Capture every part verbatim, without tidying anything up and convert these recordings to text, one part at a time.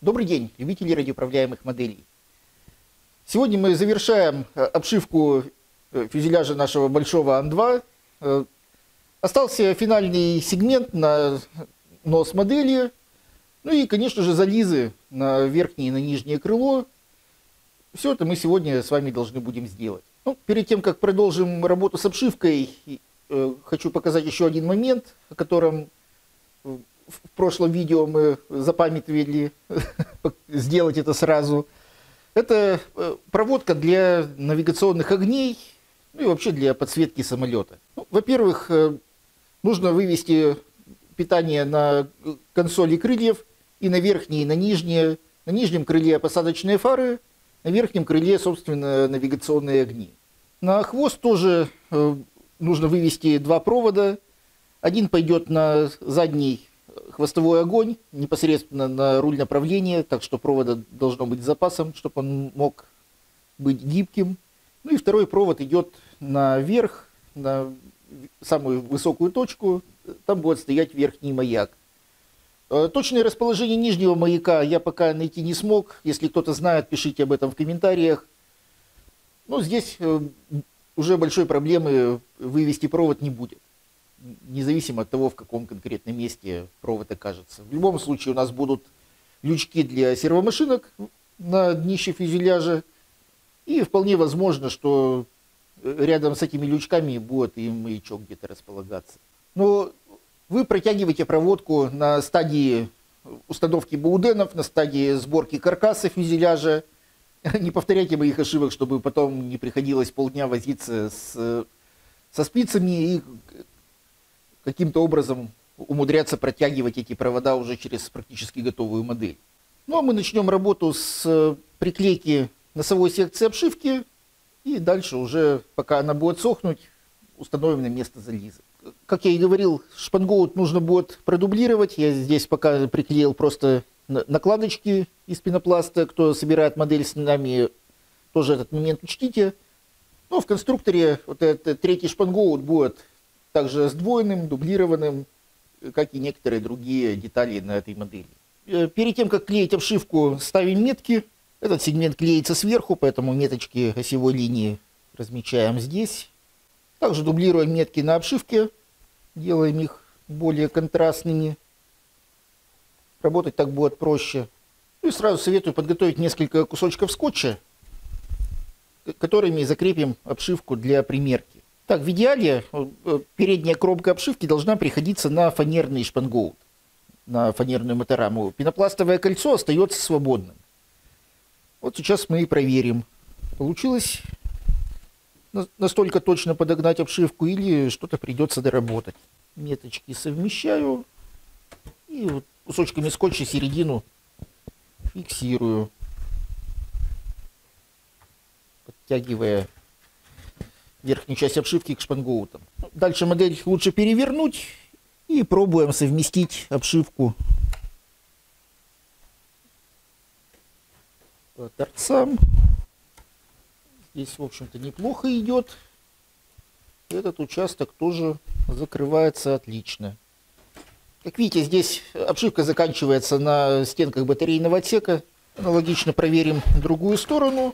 Добрый день, любители радиоуправляемых моделей. Сегодня мы завершаем обшивку фюзеляжа нашего большого Ан два. Остался финальный сегмент на нос модели. Ну и, конечно же, зализы на верхнее и на нижнее крыло. Все это мы сегодня с вами должны будем сделать. Ну, перед тем, как продолжим работу с обшивкой, хочу показать еще один момент, о котором в прошлом видео мы запамятовали сделать это сразу. Это проводка для навигационных огней, ну и вообще для подсветки самолета. Ну, во-первых, нужно вывести питание на консоли крыльев и на верхние, и на нижние. На нижнем крыле посадочные фары, на верхнем крыле, собственно, навигационные огни. На хвост тоже нужно вывести два провода. Один пойдет на задний хвостовой огонь, непосредственно на руль направления, так что провода должно быть с запасом, чтобы он мог быть гибким. Ну и второй провод идет наверх, на самую высокую точку, там будет стоять верхний маяк. Точное расположение нижнего маяка я пока найти не смог. Если кто-то знает, пишите об этом в комментариях. Но здесь уже большой проблемы вывести провод не будет, независимо от того, в каком конкретном месте провод окажется. В любом случае у нас будут лючки для сервомашинок на днище фюзеляжа. И вполне возможно, что рядом с этими лючками будет и маячок где-то располагаться. Но вы протягиваете проводку на стадии установки бауденов, на стадии сборки каркаса фюзеляжа. Не повторяйте моих ошибок, чтобы потом не приходилось полдня возиться с, со спицами и каким-то образом умудряться протягивать эти провода уже через практически готовую модель. Ну а мы начнем работу с приклейки носовой секции обшивки. И дальше уже, пока она будет сохнуть, установим на место зализа. Как я и говорил, шпангоут нужно будет продублировать. Я здесь пока приклеил просто накладочки из пенопласта. Кто собирает модель с нами, тоже этот момент учтите. Но в конструкторе вот этот третий шпангоут будет также сдвоенным, дублированным, как и некоторые другие детали на этой модели. Перед тем, как клеить обшивку, ставим метки. Этот сегмент клеится сверху, поэтому меточки осевой линии размечаем здесь. Также дублируем метки на обшивке, делаем их более контрастными. Работать так будет проще. И сразу советую подготовить несколько кусочков скотча, которыми закрепим обшивку для примерки. Так, в идеале передняя кромка обшивки должна приходиться на фанерный шпангоут, на фанерную мотораму. Пенопластовое кольцо остается свободным. Вот сейчас мы и проверим, получилось настолько точно подогнать обшивку или что-то придется доработать. Меточки совмещаю и вот кусочками скотча середину фиксирую, подтягивая верхнюю часть обшивки к шпангоутам. Дальше модель лучше перевернуть и пробуем совместить обшивку по торцам. Здесь, в общем-то, неплохо идет. Этот участок тоже закрывается отлично. Как видите, здесь обшивка заканчивается на стенках батарейного отсека. Аналогично проверим другую сторону.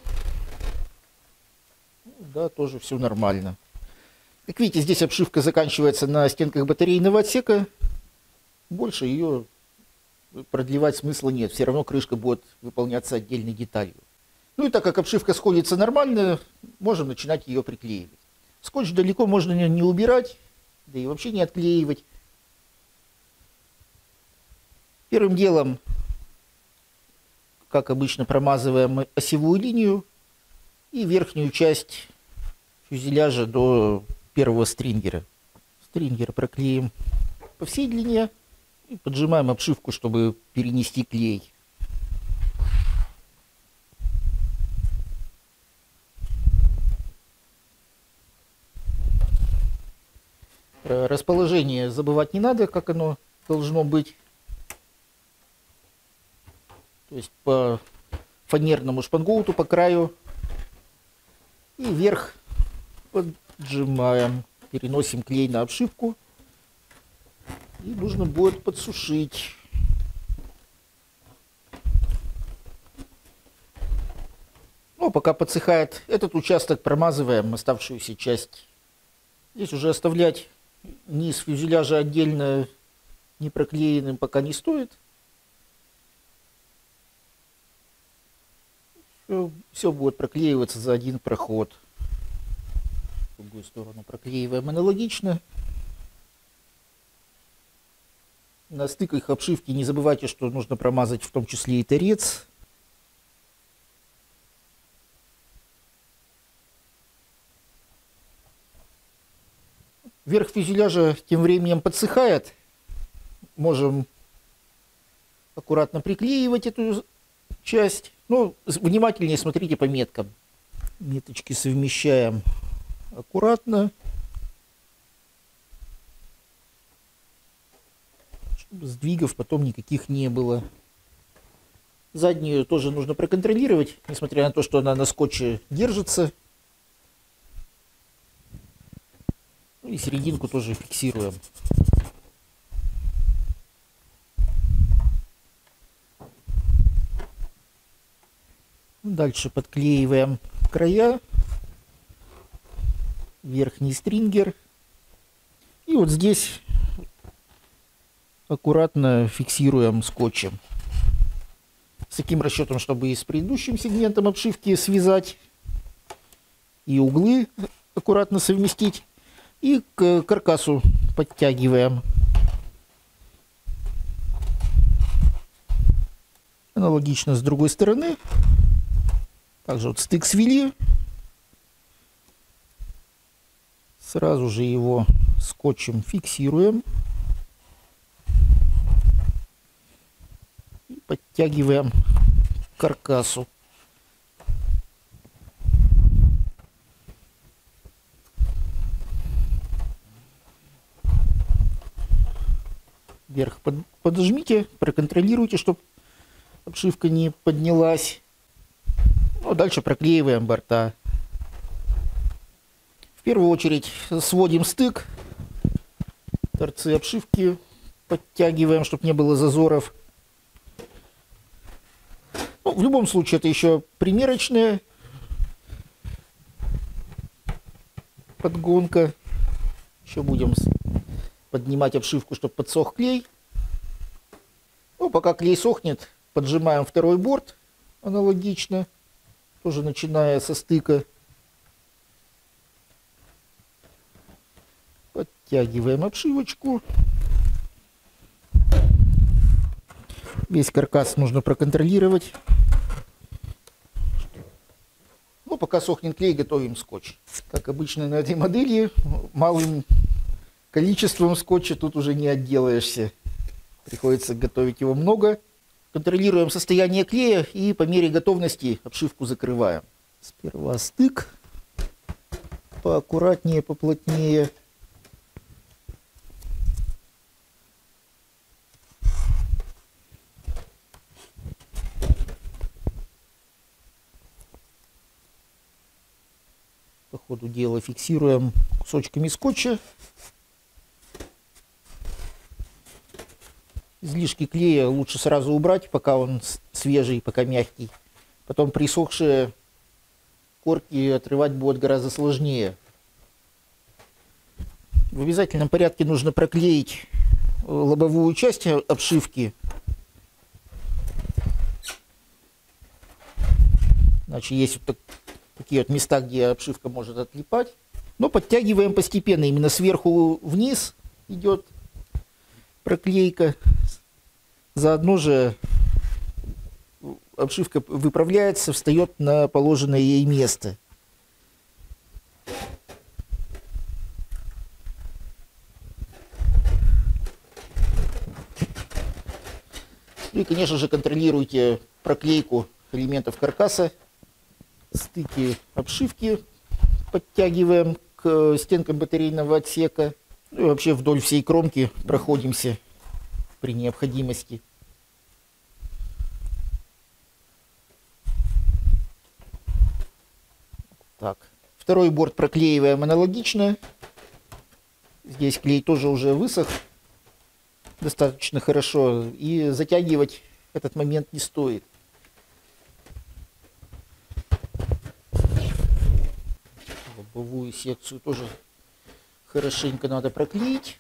Да, тоже все нормально. Как видите, здесь обшивка заканчивается на стенках батарейного отсека. Больше ее продлевать смысла нет. Все равно крышка будет выполняться отдельной деталью. Ну и так как обшивка сходится нормально, можем начинать ее приклеивать. Скотч далеко можно не убирать, да и вообще не отклеивать. Первым делом, как обычно, промазываем осевую линию и верхнюю часть фюзеляжа до первого стрингера. Стрингер проклеим по всей длине и поджимаем обшивку, чтобы перенести клей. Расположение забывать не надо, как оно должно быть. То есть по фанерному шпангоуту по краю. И вверх поджимаем. Переносим клей на обшивку. И нужно будет подсушить. Ну, пока подсыхает этот участок, промазываем оставшуюся часть. Здесь уже оставлять низ фюзеляжа отдельно не проклеенным пока не стоит. Все, все будет проклеиваться за один проход. В другую сторону проклеиваем аналогично. На стыках обшивки не забывайте, что нужно промазать в том числе и торец. Верх фюзеляжа тем временем подсыхает. Можем аккуратно приклеивать эту часть. Ну, внимательнее смотрите по меткам. Меточки совмещаем аккуратно, чтобы сдвигов потом никаких не было. Заднюю тоже нужно проконтролировать, несмотря на то, что она на скотче держится. И серединку тоже фиксируем. Дальше подклеиваем края, верхний стрингер. И вот здесь аккуратно фиксируем скотчем. С таким расчетом, чтобы и с предыдущим сегментом обшивки связать, и углы аккуратно совместить, и к каркасу подтягиваем. Аналогично с другой стороны. Также вот стык свели. Сразу же его скотчем фиксируем. И подтягиваем к каркасу. Вверх под, подожмите, проконтролируйте, чтобы обшивка не поднялась. Ну, дальше проклеиваем борта. В первую очередь сводим стык. Торцы обшивки подтягиваем, чтобы не было зазоров. Ну, в любом случае, это еще примерочная подгонка. Еще будем поднимать обшивку, чтобы подсох клей. Ну, пока клей сохнет, поджимаем второй борт аналогично. Тоже начиная со стыка. Подтягиваем обшивочку. Весь каркас нужно проконтролировать. Ну, пока сохнет клей, готовим скотч. Как обычно на этой модели, малым количеством скотча тут уже не отделаешься. Приходится готовить его много. Контролируем состояние клея и по мере готовности обшивку закрываем. Сперва стык. Поаккуратнее, поплотнее. По ходу дела фиксируем кусочками скотча. Излишки клея лучше сразу убрать, пока он свежий, пока мягкий. Потом присохшие корки отрывать будет гораздо сложнее. В обязательном порядке нужно проклеить лобовую часть обшивки. Иначе есть вот так, такие вот места, где обшивка может отлипать. Но подтягиваем постепенно, именно сверху вниз идет проклейка. Заодно же обшивка выправляется, встает на положенное ей место. И, конечно же, контролируйте проклейку элементов каркаса. Стыки обшивки подтягиваем к стенкам батарейного отсека. Ну и вообще вдоль всей кромки проходимся при необходимости. Так, второй борт проклеиваем аналогично. Здесь клей тоже уже высох достаточно хорошо, и затягивать этот момент не стоит. Лобовую секцию тоже хорошенько надо проклеить.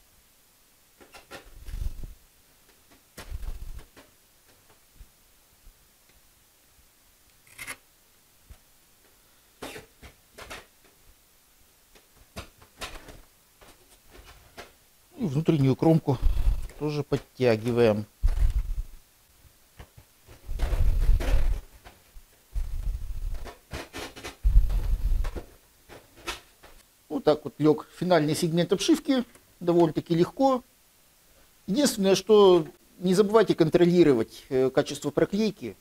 И внутреннюю кромку тоже подтягиваем. Вот так вот лег финальный сегмент обшивки, довольно-таки легко. Единственное, что не забывайте контролировать качество проклейки,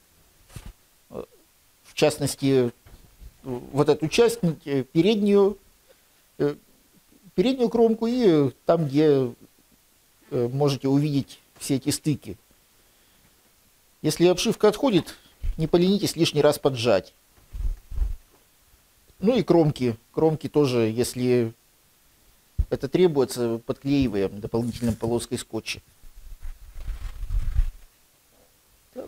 в частности, вот эту часть, переднюю, переднюю кромку и там, где можете увидеть все эти стыки. Если обшивка отходит, не поленитесь лишний раз поджать. Ну и кромки. Кромки тоже, если это требуется, подклеиваем дополнительной полоской скотча. Так.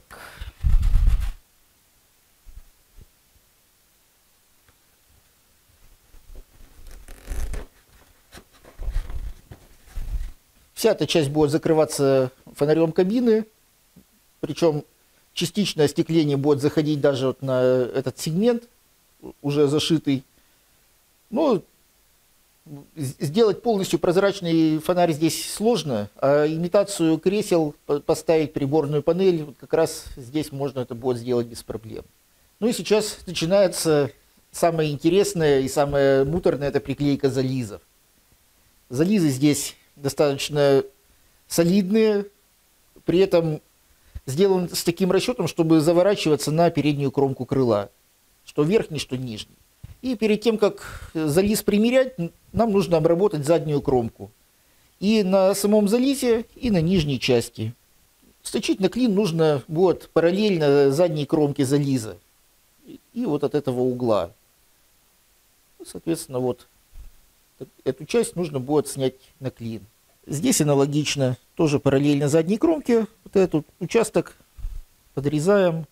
Вся эта часть будет закрываться фонарем кабины, причем частичное остекление будет заходить даже вот на этот сегмент, уже зашитый. Но сделать полностью прозрачный фонарь здесь сложно, а имитацию кресел, поставить приборную панель, вот как раз здесь можно это будет сделать без проблем. Ну и сейчас начинается самое интересное и самое муторное, это приклейка зализов. Зализы здесь достаточно солидные, при этом сделан с таким расчетом, чтобы заворачиваться на переднюю кромку крыла, что верхний, что нижний. И перед тем, как зализ примерять, нам нужно обработать заднюю кромку. И на самом зализе, и на нижней части. Сточить на клин нужно будет параллельно задней кромке зализа. И вот от этого угла. Соответственно, вот эту часть нужно будет снять на клин. Здесь аналогично, тоже параллельно задней кромке. Вот этот участок подрезаем.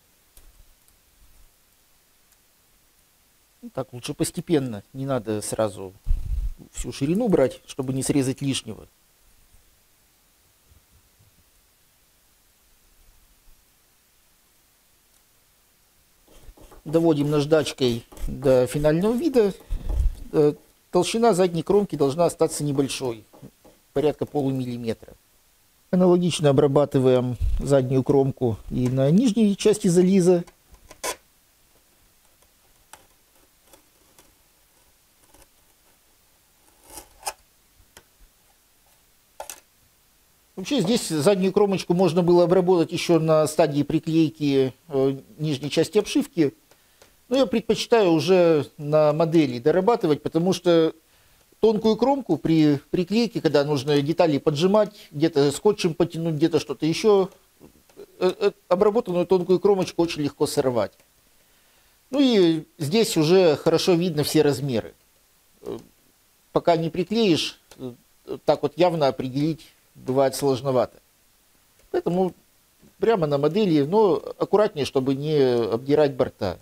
Так лучше постепенно, не надо сразу всю ширину брать, чтобы не срезать лишнего. Доводим наждачкой до финального вида. Толщина задней кромки должна остаться небольшой, порядка полумиллиметра. Аналогично обрабатываем заднюю кромку и на нижней части зализа. Вообще здесь заднюю кромочку можно было обработать еще на стадии приклейки э, нижней части обшивки. Но я предпочитаю уже на модели дорабатывать, потому что тонкую кромку при приклейке, когда нужно детали поджимать, где-то скотчем потянуть, где-то что-то еще, э, э, обработанную тонкую кромочку очень легко сорвать. Ну и здесь уже хорошо видно все размеры. Пока не приклеишь, так вот явно определить бывает сложновато. Поэтому прямо на модели, но аккуратнее, чтобы не обдирать борта.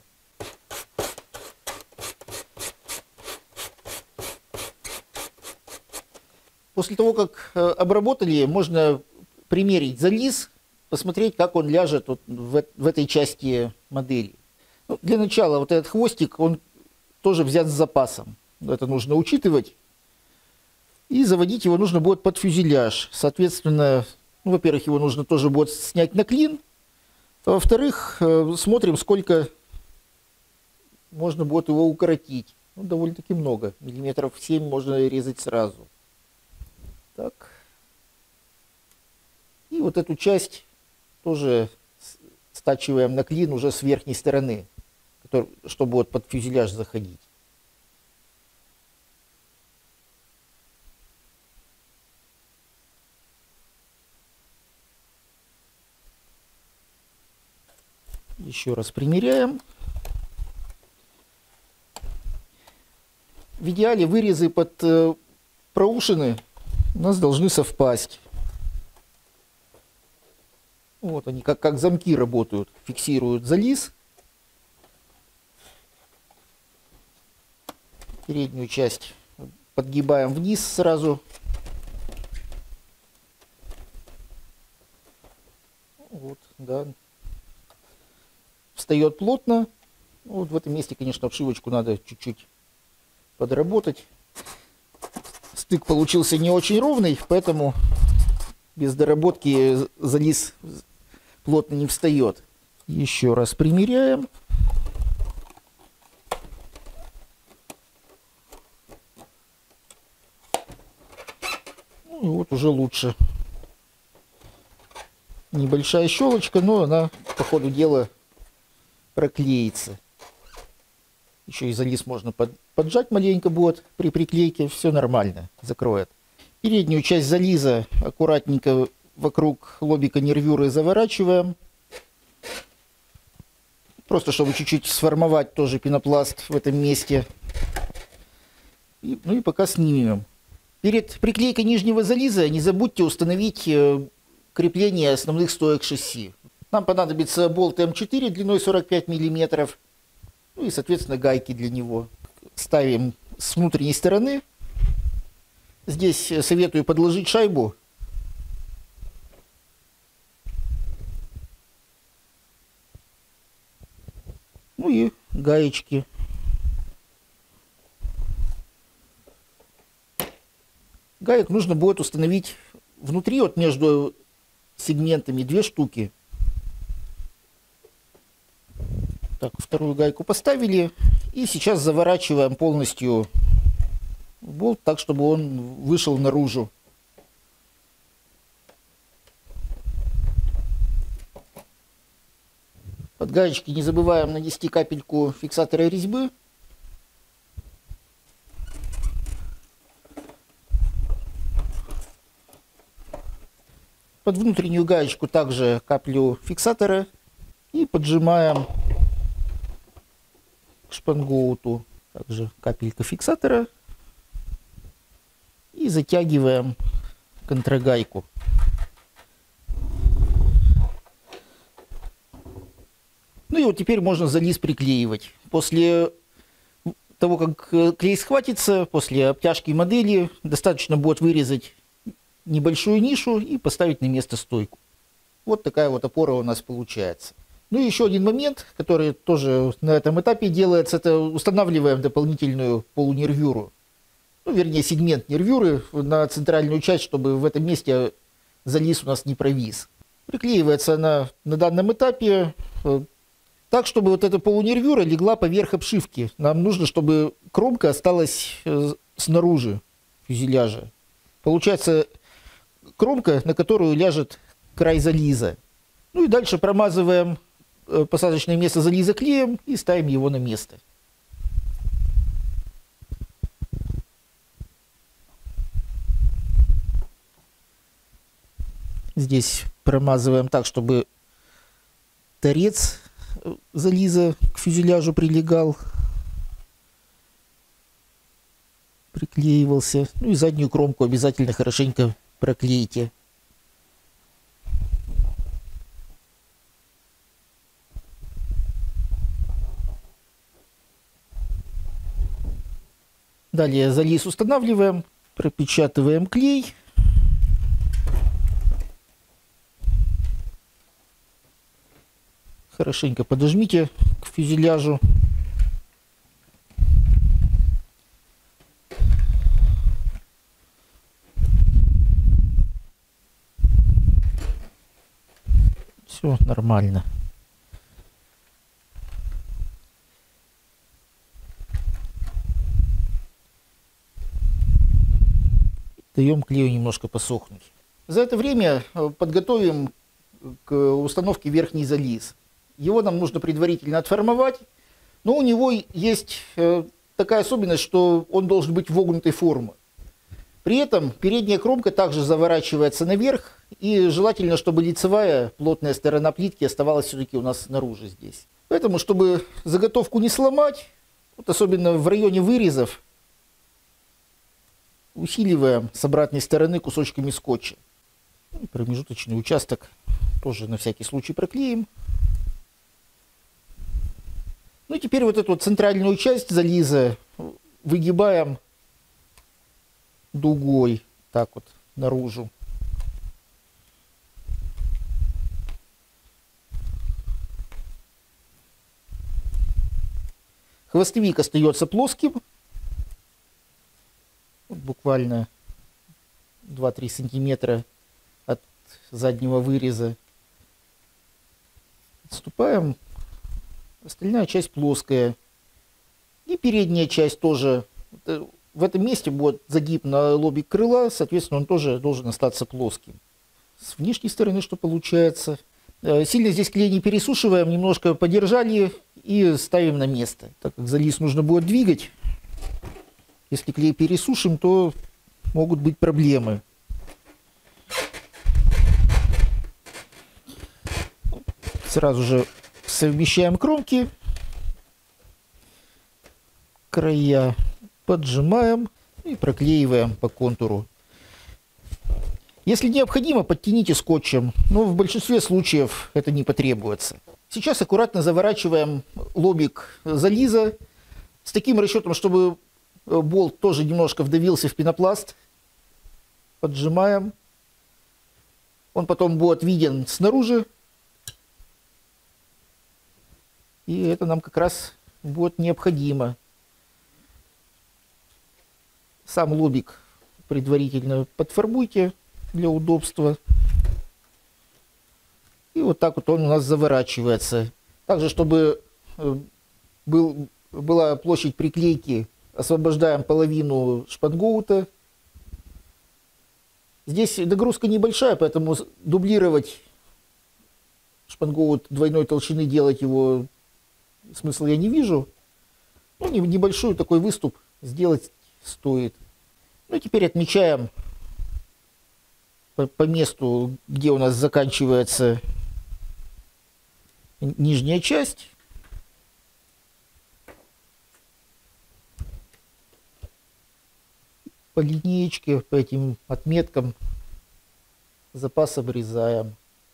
После того, как обработали, можно примерить зализ, посмотреть, как он ляжет вот в, в этой части модели. Ну, для начала вот этот хвостик, он тоже взят с запасом. Это нужно учитывать. И заводить его нужно будет под фюзеляж. Соответственно, ну, во-первых, его нужно тоже будет снять на клин. А во-вторых, смотрим, сколько можно будет его укоротить. Ну, довольно-таки много. Миллиметров семь можно резать сразу. Так. И вот эту часть тоже стачиваем на клин уже с верхней стороны, который, чтобы вот под фюзеляж заходить. Еще раз примеряем. В идеале вырезы под э, проушины у нас должны совпасть. Вот они, как, как замки работают. Фиксируют зализ. Переднюю часть подгибаем вниз сразу. Вот, да. Встает плотно. Вот в этом месте, конечно, обшивочку надо чуть-чуть подработать. Стык получился не очень ровный, поэтому без доработки зализ плотно не встает. Еще раз примеряем. Ну и вот уже лучше. Небольшая щелочка, но она по ходу дела проклеится. Еще и зализ можно под, поджать маленько будет при приклейке, все нормально, закроет. Переднюю часть зализа аккуратненько вокруг лобика нервюры заворачиваем. Просто чтобы чуть-чуть сформовать тоже пенопласт в этом месте. И, ну и пока снимем. Перед приклейкой нижнего зализа не забудьте установить крепление основных стоек шасси. Нам понадобится болт эм четыре длиной сорок пять миллиметров. Ну и, соответственно, гайки для него. Ставим с внутренней стороны. Здесь советую подложить шайбу. Ну и гаечки. Гаек нужно будет установить внутри, вот между сегментами, две штуки. Так, вторую гайку поставили. И сейчас заворачиваем полностью болт так, чтобы он вышел наружу. Под гаечки не забываем нанести капельку фиксатора резьбы. Под внутреннюю гаечку также каплю фиксатора. И поджимаем к шпангоуту. Также капелька фиксатора. И затягиваем контрагайку. Ну и вот теперь можно зализ приклеивать. После того, как клей схватится, после обтяжки модели, достаточно будет вырезать небольшую нишу и поставить на место стойку. Вот такая вот опора у нас получается. Ну и еще один момент, который тоже на этом этапе делается, это устанавливаем дополнительную полунервюру. Ну, вернее, сегмент нервюры на центральную часть, чтобы в этом месте зализ у нас не провис. Приклеивается она на данном этапе так, чтобы вот эта полунервюра легла поверх обшивки. Нам нужно, чтобы кромка осталась снаружи фюзеляжа. Получается кромка, на которую ляжет край зализа. Ну и дальше промазываем посадочное место зализа клеем и ставим его на место. Здесь промазываем так, чтобы торец зализа к фюзеляжу прилегал, приклеивался. Ну и заднюю кромку обязательно хорошенько проклейте. Далее зализ устанавливаем, пропечатываем клей. Хорошенько подожмите к фюзеляжу. Все нормально. Даем клею немножко посохнуть. За это время подготовим к установке верхний зализ. Его нам нужно предварительно отформовать, но у него есть такая особенность, что он должен быть вогнутой формы. При этом передняя кромка также заворачивается наверх, и желательно, чтобы лицевая плотная сторона плитки оставалась все-таки у нас снаружи здесь. Поэтому, чтобы заготовку не сломать, вот особенно в районе вырезов, усиливаем с обратной стороны кусочками скотча. И промежуточный участок тоже на всякий случай проклеим. Ну и теперь вот эту вот центральную часть зализа выгибаем дугой так вот наружу. Хвостовик остается плоским. Вот буквально два-три сантиметра от заднего выреза. Отступаем. Остальная часть плоская. И передняя часть тоже. В этом месте будет загиб на лобик крыла. Соответственно, он тоже должен остаться плоским. С внешней стороны что получается? Сильно здесь клей не пересушиваем. Немножко подержали и ставим на место. Так как зализ нужно будет двигать. Если клей пересушим, то могут быть проблемы. Сразу же совмещаем кромки, края поджимаем и проклеиваем по контуру. Если необходимо, подтяните скотчем, но в большинстве случаев это не потребуется. Сейчас аккуратно заворачиваем лобик зализа с таким расчетом, чтобы болт тоже немножко вдавился в пенопласт. Поджимаем. Он потом будет виден снаружи. И это нам как раз будет необходимо. Сам лобик предварительно подфарбуйте для удобства. И вот так вот он у нас заворачивается. Также, чтобы был, была площадь приклейки, освобождаем половину шпангоута. Здесь нагрузка небольшая, поэтому дублировать шпангоут двойной толщины, делать его смысла я не вижу. Ну, небольшой такой выступ сделать стоит. Ну и теперь отмечаем по, по месту, где у нас заканчивается нижняя часть. По линеечке, по этим отметкам запас обрезаем.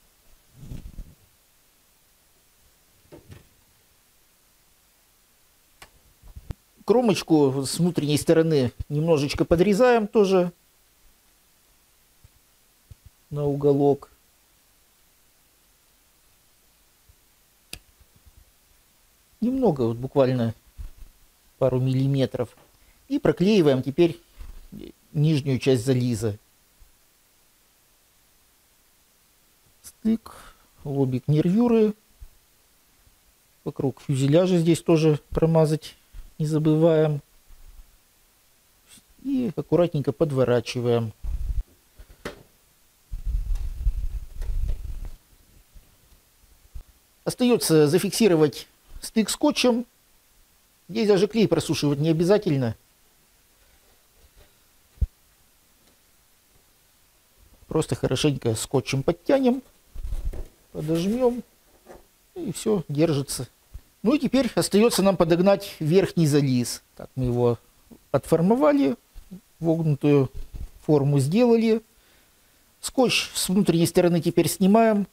Кромочку с внутренней стороны немножечко подрезаем тоже на уголок. Немного, вот буквально пару миллиметров. И проклеиваем теперь нижнюю часть зализа. Стык, лобик нервюры. Вокруг фюзеляжа здесь тоже промазать не забываем. И аккуратненько подворачиваем. Остается зафиксировать стык скотчем. Здесь даже клей просушивать не обязательно. Просто хорошенько скотчем подтянем, подожмем, и все, держится. Ну и теперь остается нам подогнать верхний зализ. Так, мы его отформовали, вогнутую форму сделали. Скотч с внутренней стороны теперь снимаем.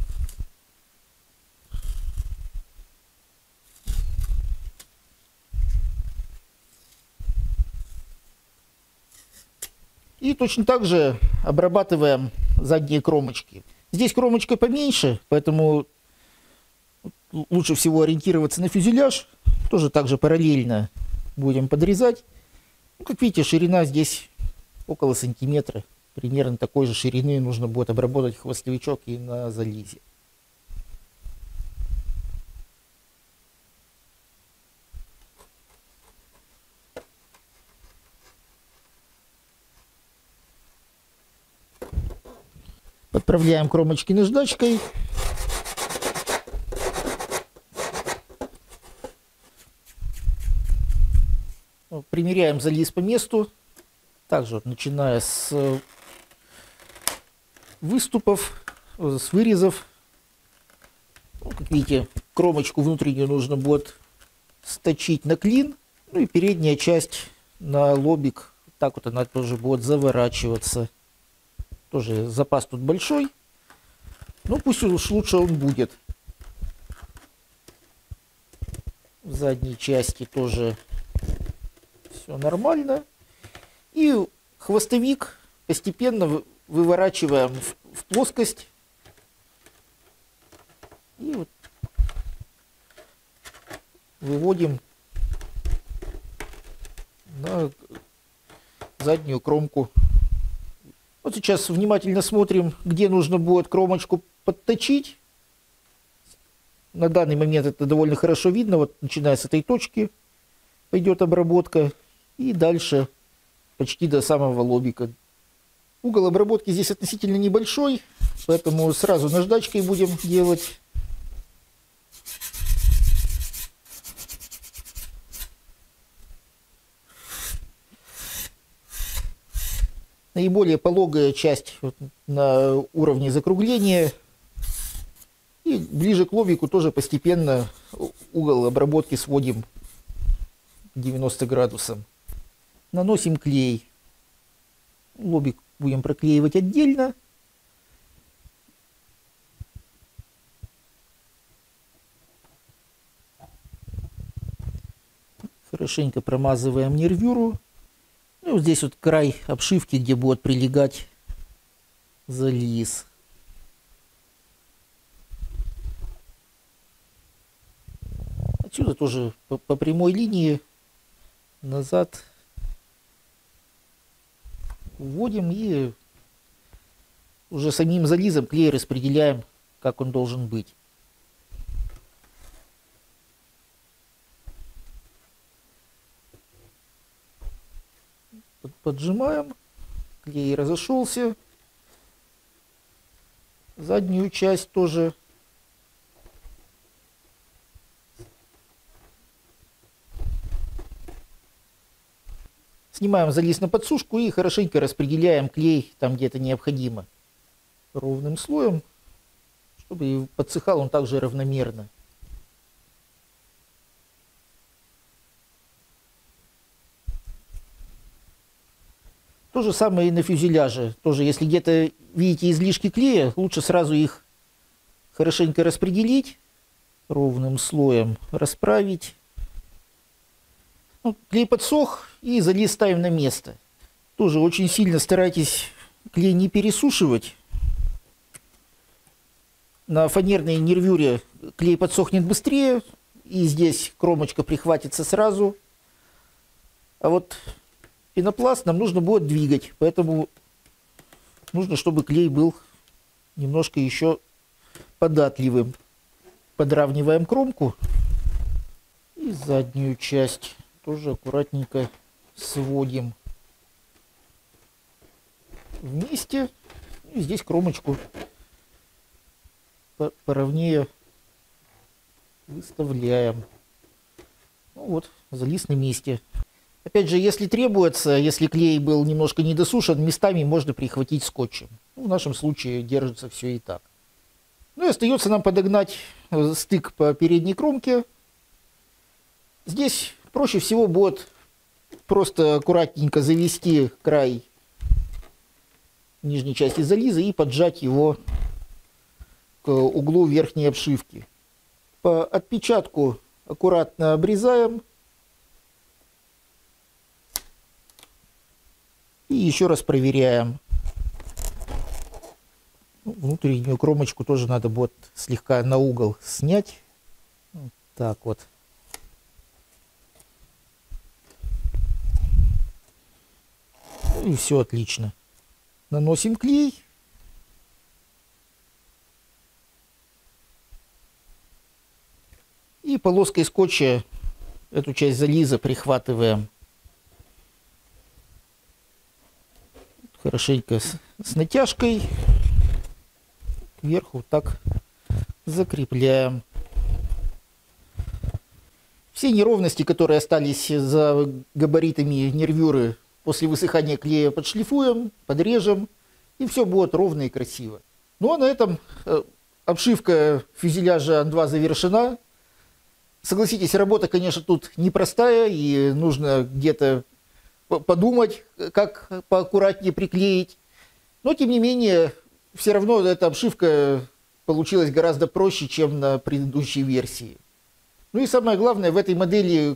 И точно так же обрабатываем задние кромочки. Здесь кромочка поменьше, поэтому лучше всего ориентироваться на фюзеляж. Тоже также параллельно будем подрезать. Ну, как видите, ширина здесь около сантиметра. Примерно такой же ширины нужно будет обработать хвостовичок и на зализе. Подправляем кромочки наждачкой. Примеряем зализ по месту. Также вот, начиная с выступов, с вырезов. Ну, как видите, кромочку внутреннюю нужно будет сточить на клин. Ну и передняя часть на лобик. Так вот она тоже будет заворачиваться. Тоже запас тут большой. Но пусть уж лучше он будет. В задней части тоже все Все нормально. И хвостовик постепенно выворачиваем в, в плоскость. И вот выводим на заднюю кромку. Вот сейчас внимательно смотрим, где нужно будет кромочку подточить. На данный момент это довольно хорошо видно. Вот начиная с этой точки пойдет обработка. И дальше почти до самого лобика. Угол обработки здесь относительно небольшой, поэтому сразу наждачкой будем делать. Наиболее пологая часть вот на уровне закругления. И ближе к лобику тоже постепенно угол обработки сводим к девяноста градусам. Наносим клей. Лобик будем проклеивать отдельно. Хорошенько промазываем нервюру. Ну, вот здесь вот край обшивки, где будет прилегать зализ. Отсюда тоже по, по прямой линии назад вводим и уже самим зализом клей распределяем, как он должен быть. Поджимаем, клей разошелся. Заднюю часть тоже. Снимаем зализ на подсушку и хорошенько распределяем клей там, где это необходимо. Ровным слоем, чтобы подсыхал он также равномерно. То же самое и на фюзеляже. Тоже, если где-то видите излишки клея, лучше сразу их хорошенько распределить, ровным слоем расправить. Ну, клей подсох, и зализ ставим на место. Тоже очень сильно старайтесь клей не пересушивать. На фанерной нервюре клей подсохнет быстрее, и здесь кромочка прихватится сразу. А вот пенопласт нам нужно будет двигать, поэтому нужно, чтобы клей был немножко еще податливым. Подравниваем кромку и заднюю часть тоже аккуратненько сводим вместе. И здесь кромочку поровнее выставляем. Ну вот, зализ на месте. Опять же, если требуется, если клей был немножко недосушен, местами можно прихватить скотчем. Ну, в нашем случае держится все и так. Ну и остается нам подогнать стык по передней кромке. Здесь проще всего будет просто аккуратненько завести край нижней части зализа и поджать его к углу верхней обшивки. По отпечатку аккуратно обрезаем. И еще раз проверяем. Внутреннюю кромочку тоже надо будет слегка на угол снять. Вот так вот. И все отлично. Наносим клей. И полоской скотча эту часть зализа прихватываем хорошенько с, с натяжкой. Вверху так закрепляем. Все неровности, которые остались за габаритами нервюры, после высыхания клея подшлифуем, подрежем, и все будет ровно и красиво. Ну а на этом обшивка фюзеляжа ан два завершена. Согласитесь, работа, конечно, тут непростая, и нужно где-то подумать, как поаккуратнее приклеить. Но, тем не менее, все равно эта обшивка получилась гораздо проще, чем на предыдущей версии. Ну и самое главное, в этой модели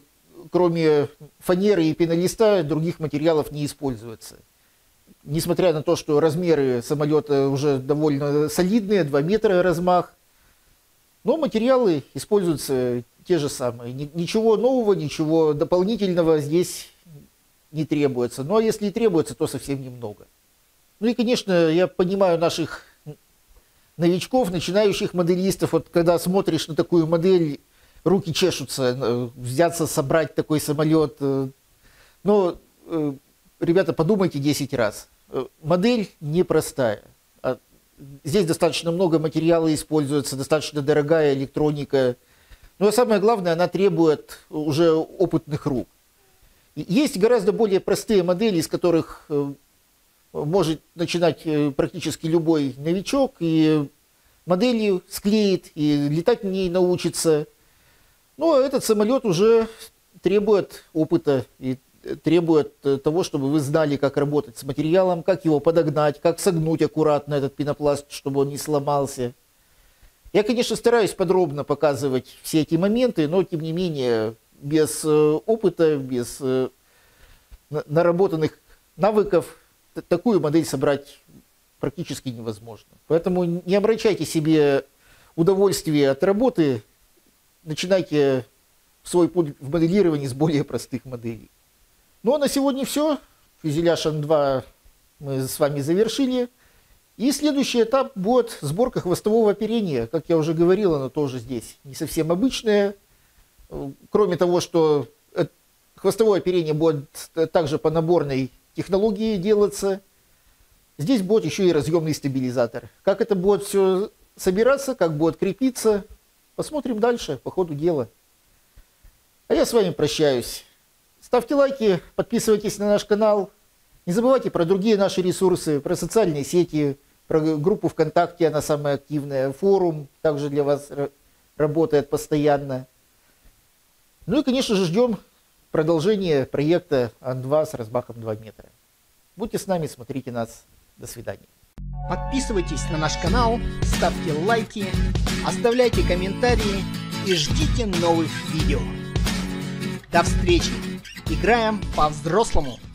кроме фанеры и пенолиста других материалов не используется. Несмотря на то, что размеры самолета уже довольно солидные, два метра размах, но материалы используются те же самые. Ничего нового, ничего дополнительного здесь не требуется. Ну а если и требуется, то совсем немного. Ну и, конечно, я понимаю наших новичков, начинающих моделистов. Вот когда смотришь на такую модель, руки чешутся, взяться, собрать такой самолет. Но, ребята, подумайте десять раз. Модель непростая. Здесь достаточно много материала используется, достаточно дорогая электроника. Но самое главное, она требует уже опытных рук. Есть гораздо более простые модели, из которых может начинать практически любой новичок, и модели склеит, и летать в ней научится. Но этот самолет уже требует опыта и требует того, чтобы вы знали, как работать с материалом, как его подогнать, как согнуть аккуратно этот пенопласт, чтобы он не сломался. Я, конечно, стараюсь подробно показывать все эти моменты, но, тем не менее, без опыта, без наработанных навыков такую модель собрать практически невозможно. Поэтому не обращайте себе удовольствие от работы, начинайте свой путь в моделировании с более простых моделей. Ну а на сегодня все. Фюзеляж Ан два мы с вами завершили. И следующий этап будет сборка хвостового оперения. Как я уже говорил, оно тоже здесь не совсем обычное. Кроме того, что хвостовое оперение будет также по наборной технологии делаться, здесь будет еще и разъемный стабилизатор. Как это будет все собираться, как будет крепиться, посмотрим дальше по ходу дела. А я с вами прощаюсь. Ставьте лайки, подписывайтесь на наш канал. Не забывайте про другие наши ресурсы, про социальные сети, про группу ВКонтакте, она самая активная, форум также для вас работает постоянно. Ну и, конечно же, ждем продолжения проекта Ан два с размахом два метра. Будьте с нами, смотрите нас. До свидания. Подписывайтесь на наш канал, ставьте лайки, оставляйте комментарии и ждите новых видео. До встречи! Играем по-взрослому!